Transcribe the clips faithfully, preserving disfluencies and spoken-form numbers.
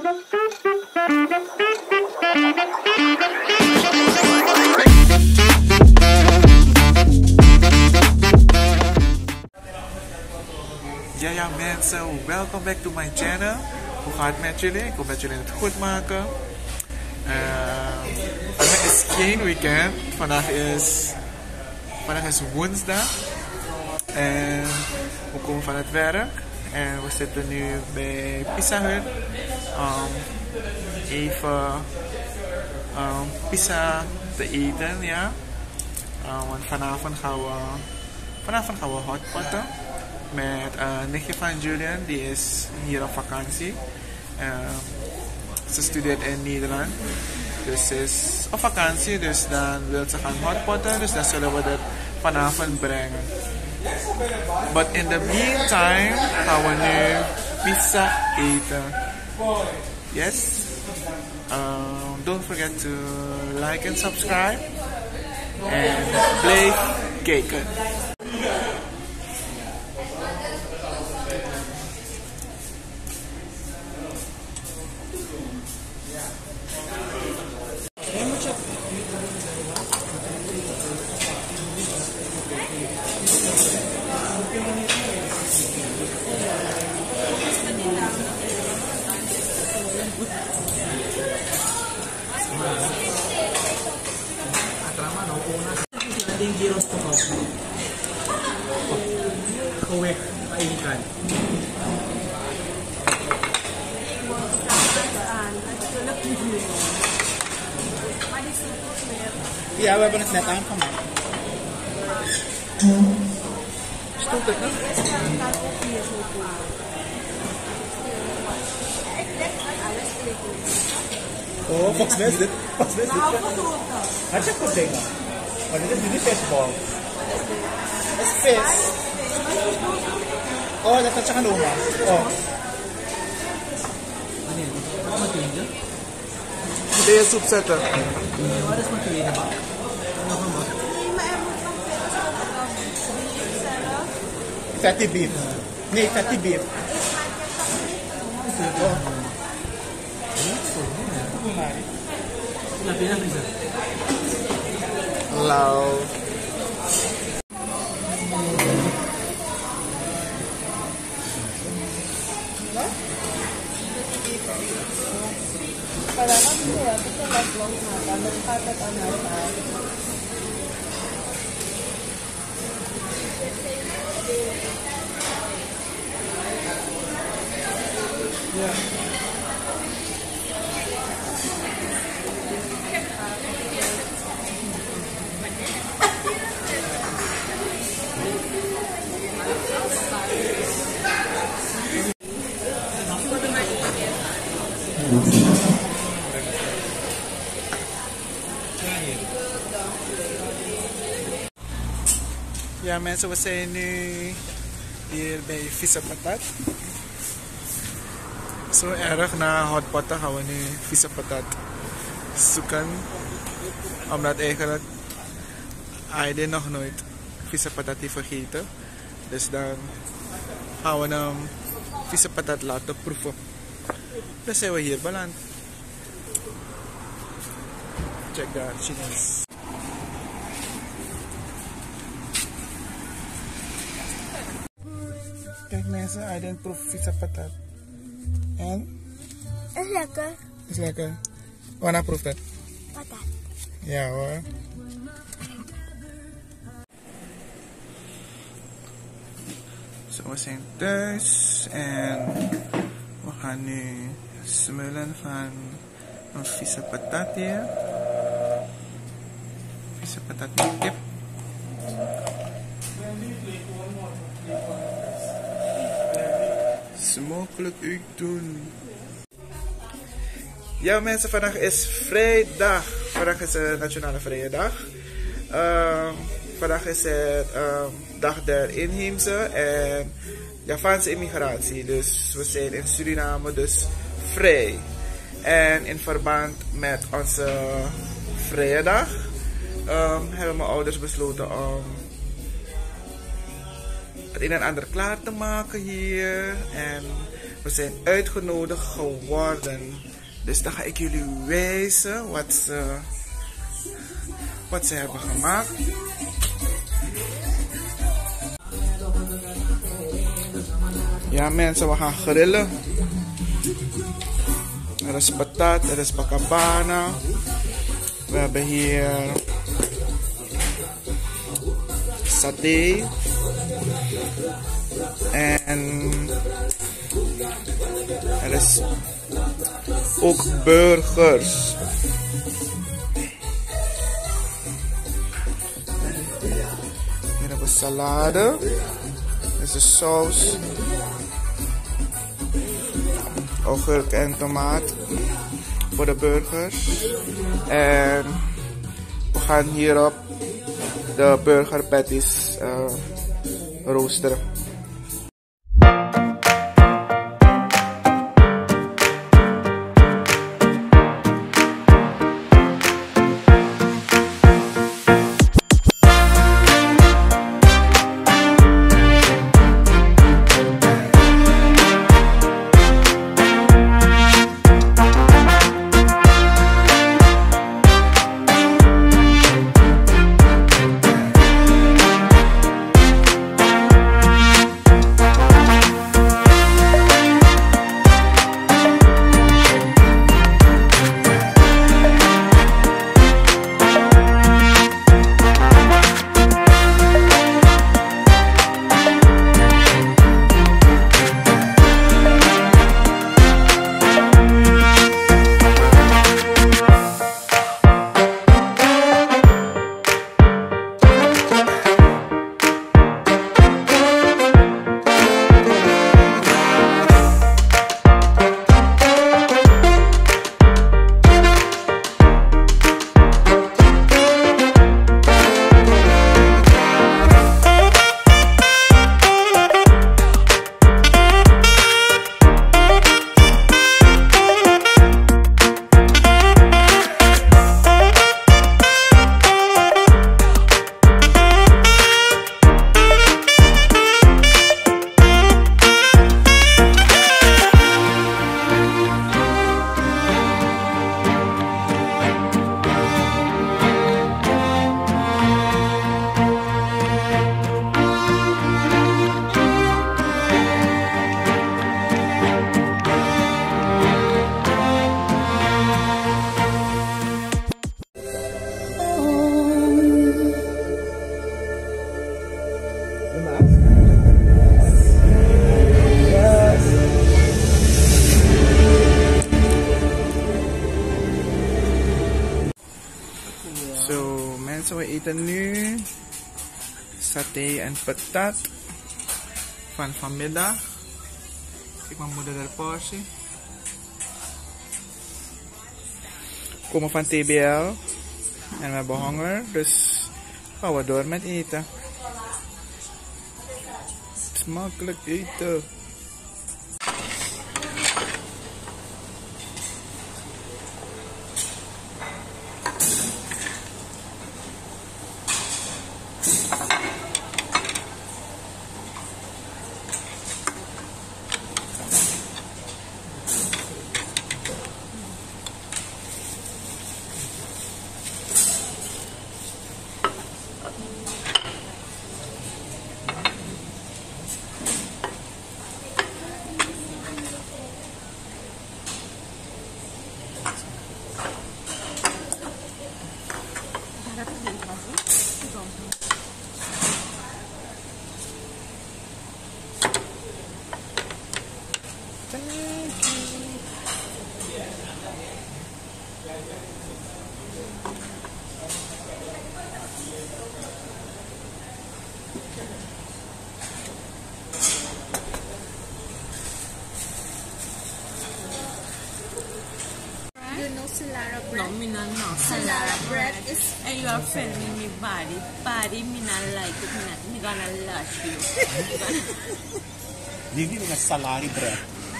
Ja, ja mensen, welcome back to my channel. Hoe gaat het met jullie? Ik hoop dat jullie het goed maken. Uh, vandaag is geen weekend. Vandaag is, vandaag is woensdag. En we komen van het werk. En we zitten nu bij Pizza Hut. Um, even um, pizza te eten, ja. Uh, want vanavond gaan we, vanavond gaan we hotpotten. Met een uh, nichtje van Julian, die is hier op vakantie. Uh, ze studeert in Nederland. Dus ze is op vakantie, dus dan wil ze gaan hotpotten. Dus dan zullen we dat vanavond brengen. But in the meantime gaan we nu pizza eten. Yes? Um, don't forget to like and subscribe. En blijf kijken. Yung gyros to ko. Kawek ikan. Iya, apa benar datang kamu? Stupid no? Oh, Fox Nesdet. Fox Nesdet. Ada kok deh. What is it? This is fishball. It's fish. Oh, that's a chakaluma. Oh. Ano yan? Ano matinda? Hindi yung soup setter. What is matinda ba? Ano ka ba? Fatty beef. Nee, fatty beef. Oh. Labi na pizza. Hello. Yeah. Ja mensen, we zijn nu hier bij Visa Patat. Zo erg na hotpotten gaan we nu Visa Patat zoeken. Omdat eigenlijk Aiden nog nooit Visa Patat heeft gegeten. Dus dan gaan we hem Visa Patat laten proeven. Dan zijn we hier beland. Check daar, Chinees. Kijk mensen, Aiden proeft Visa Patat. En? Is lekker. Is lekker. Wanneer proeft het? Patat. Ja hoor. Zo, we zijn thuis en we gaan nu smullen van een Visa Patat hier. Visa Patat met kip. Smakelijk uit doen. Ja mensen, vandaag is vrijdag. Vandaag is een nationale vrije dag. Uh, vandaag is het uh, dag der inheemse en Javaanse immigratie. Dus we zijn in Suriname dus vrij. En in verband met onze vrije dag um, hebben mijn ouders besloten om het een en ander klaar te maken hier. En We zijn uitgenodigd geworden. Dus dan ga ik jullie wijzen wat ze, wat ze hebben gemaakt. Ja mensen, we gaan grillen. Er is patat, er is bakabana. We hebben hier saté. En er is ook burgers. Hier hebben we salade. Dit is de saus. Augurk en tomaat voor de burgers. En we gaan hierop de burger patties uh, roosteren. Zo mensen, we eten nu saté en patat van vanmiddag. Kijk mijn moeder de portie. We komen van T B L en we hebben honger, dus gaan we door met eten. Smakelijk eten. No, me not know. Salara bread is. And you are filming me body. Body, me not like it. Me, not, me gonna lush you. Vivi una salari bread.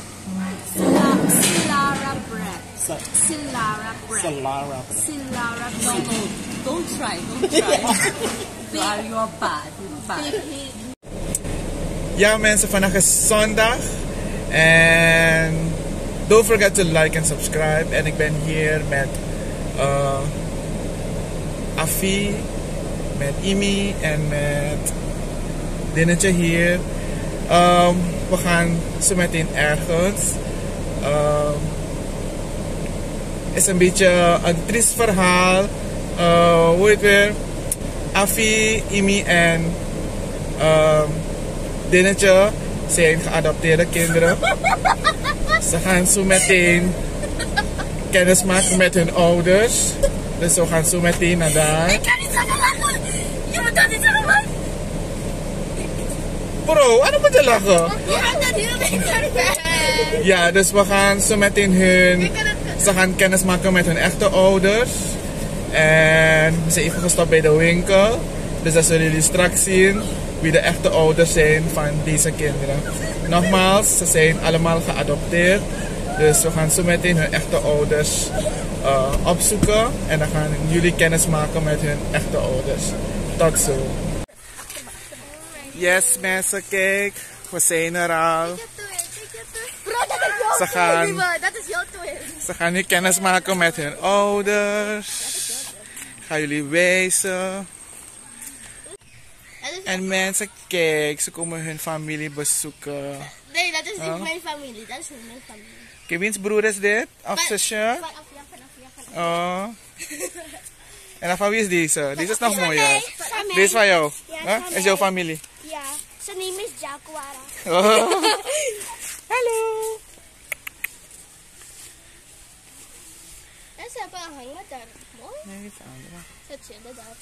Salara bread. Sa Salara bread. Salara bread. Salara bread. No, no, don't try, don't try. You are, you are bad. Bad. Ja mensen, vandaag is zondag And don't forget to like and subscribe. En ik ben hier met uh, Afi, met Imi en met Dinnetje hier. Um, we gaan zo meteen ergens. Um, is een beetje een triest verhaal. Uh, hoe heet het weer? Afi, Imi en um, Dinnetje zijn geadopteerde kinderen. Ze gaan zo meteen kennis maken met hun ouders. Dus we gaan zo meteen naar daar. Ik kan niet zeggen lachen. Je moet dat niet zeggen, man. Bro, waarom moet je lachen? Je hebt dat heel niet. Ja, dus we gaan zo meteen hun... Ze gaan kennis maken met hun echte ouders. En ze zijn even gestopt bij de winkel. Dus dat zullen jullie straks zien wie de echte ouders zijn van deze kinderen. Nogmaals, ze zijn allemaal geadopteerd. Dus we gaan zo meteen hun echte ouders uh, opzoeken. En dan gaan jullie kennis maken met hun echte ouders. Tot zo. Yes mensen, kijk. We zijn er al. Bro, dat is jouw Ze gaan, twin, man. Dat is jouw twin. ze gaan nu kennis maken met hun ouders. Ik ga jullie wijzen. En mensen, kijk, ze komen hun familie bezoeken. Nee, dat is Oh. niet mijn familie. Dat is niet mijn familie. Kijk, wiens broer is dit? Of zusje? Van Afia, van Afia, van Afia. Oh. En dan van wie is deze? Deze is nog Van mooier. mij, van mij. Deze is van jou? Ja, Huh? van Is jouw mij. familie? Ja, zijn naam is Jaguara. Oh. Hallo. En ze hebben een hangen daar. Mooi. Nee, dit is een andere. Dat chillen daar.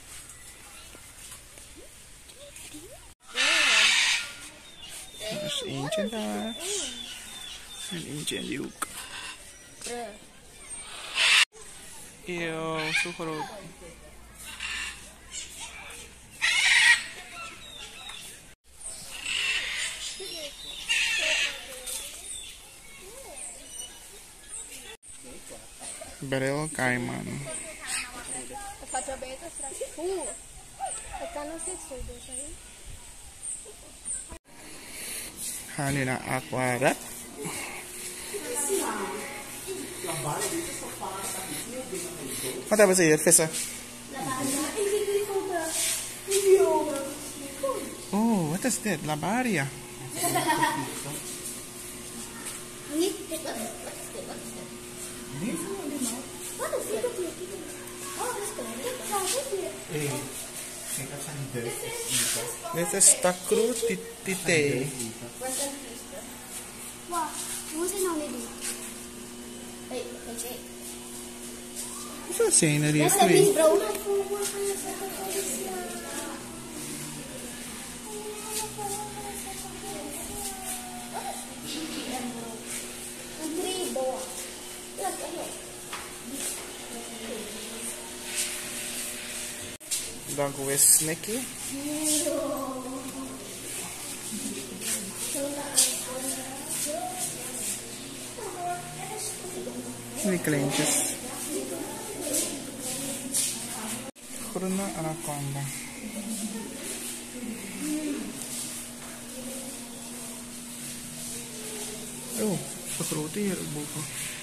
Er is eentje daar. En eentje in die hoek. Eeuw, zo groot. Barrel Cayman. Dat gaat wel beter straks. Oeh. Dat kan nog steeds zo doen, sorry. Gaan nu naar Aquaret. Wat hebben ze hier? Vissen? Oh, wat is dit? Labaria. Niet, dit wat is dit? Wat is dit? Wat is dit? Wat is dit? Oh, dat is klein. Wat is dit? Dit is Takru Tite. Wauw, hoe is het nou niet doen? Hé, hé, hé. Hoeveel zijn er hier? Dat is de Twee. misbrood. Een drie boa. Ja, dat is Dan gaan we snacken. Die kleintjes. Groene anaconda. Oh, de grote hier boven.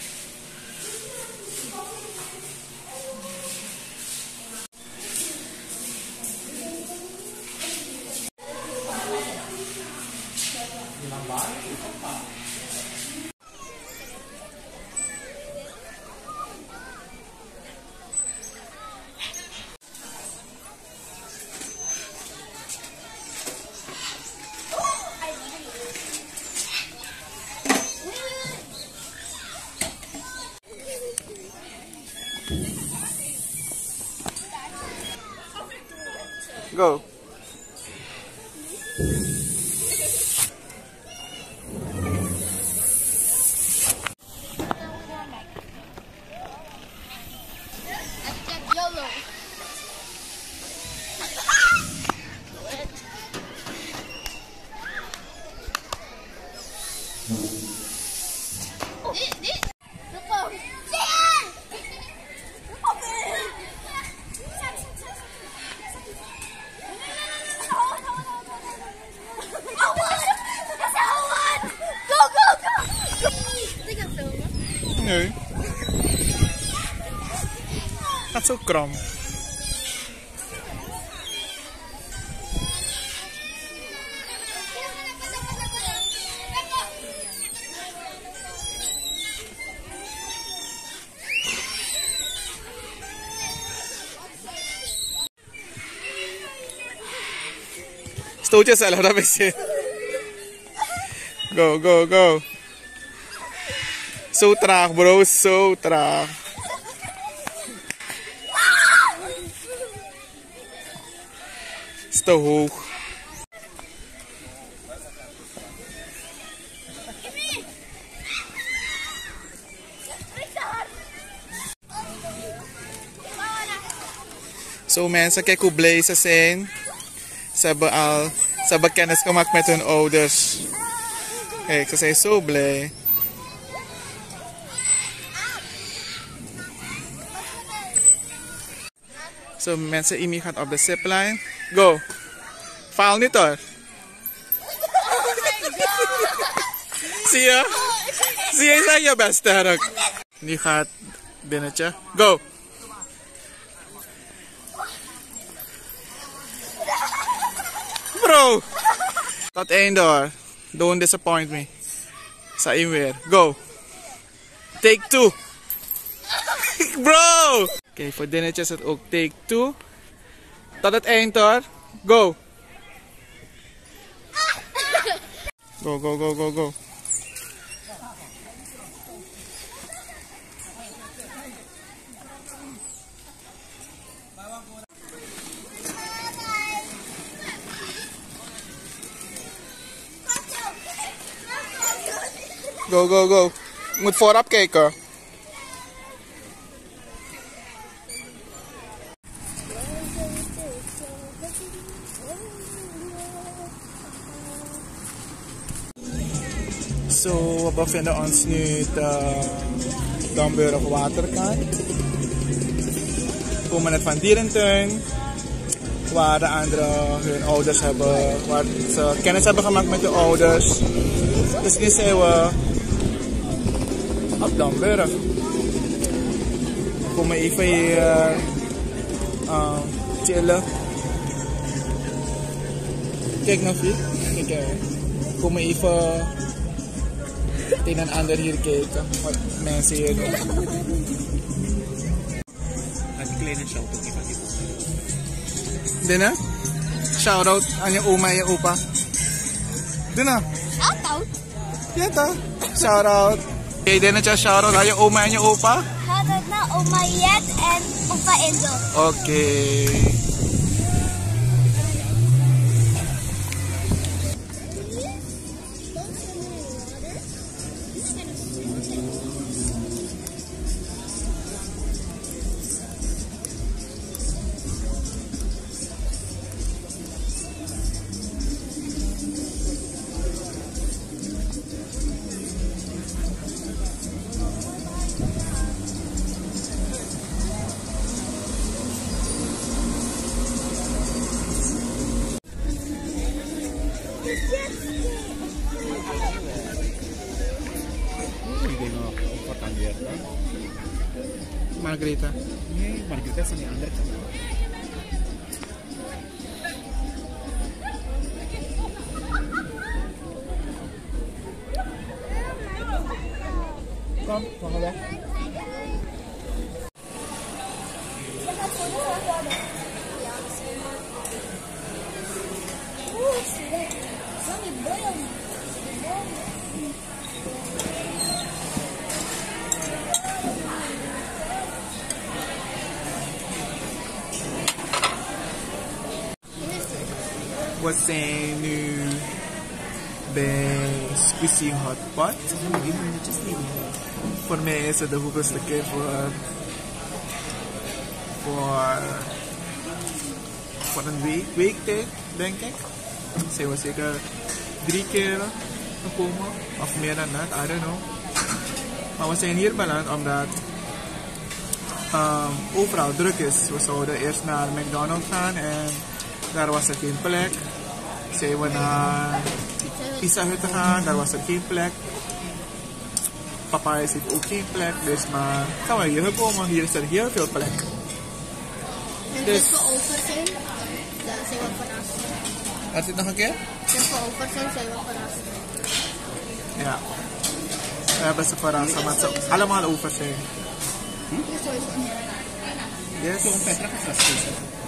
Go. Hashtag YOLO. Dit, dit. Look up. Jan! Look up. Nee. Gaat zo krom. Stoot jezelf, dat is het. Go, go, go. Zo traag, bro. Zo traag. Is te hoog. Zo mensen, kijk hoe blij ze zijn. Ze hebben al ze hebben kennis gemaakt met hun ouders. Kijk, ze zijn zo blij. Zo mensen, Imi gaat op de zipline. Go. Faal niet hoor. Zie je? Zie je, zijn je best sterk. Nu gaat binnetje. Go. Bro. Tot einde hoor. Don't disappoint me. Sa in weer. Go. Take two. Bro. Oké, okay, voor dinnetjes is het ook take two. Tot het eind hoor. Go. Go, go, go, go, go. Go, go, go. Je moet voorop kijken. Zo, we bevinden ons nu de Domburg waterkant. We komen net van dierentuin, waar de anderen hun ouders hebben, waar ze kennis hebben gemaakt met de ouders. Dus nu zijn we op Domburg. We komen even hier uh, chillen. Kijk nog hier. Kijk, we komen even het een en ander hier kijken. Wat mensen hier doen. Een kleine shout-out van die oma. Dina? Shout-out aan je oma en je opa. Dina? Shout-out? Ja toch? Shout-out. Oké, Dinatje, shout-out aan je oma en je opa. Shout-out naar oma Jet en opa Enzo. Oké. Okay. Margarita. Nee, Margarita is aan de andere kant. Kom, kom maar weg. We zijn nu bij Squeezy Hot Pot. Voor mij is het de hoeveelste keer voor, voor, voor een week, week tijd, denk ik. Zijn we zeker drie keer gekomen, of meer dan dat, I don't know. Maar we zijn hier beland omdat um, overal druk is. We zouden eerst naar McDonald's gaan en daar was er geen plek. Zijn we naar Pizza Hut gaan, daar was er geen plek. papayas heeft ook geen plek, dus maar gaan we hier komen. Hier is er heel veel plek. En Dus- als we over zijn, dan zijn we verrast. Had dit nog een keer? Als we over zijn, zijn we verrast. Ja. We hebben ze verrast, omdat ze allemaal over zijn. Sowieso. Yes. Petra gefrustreerd.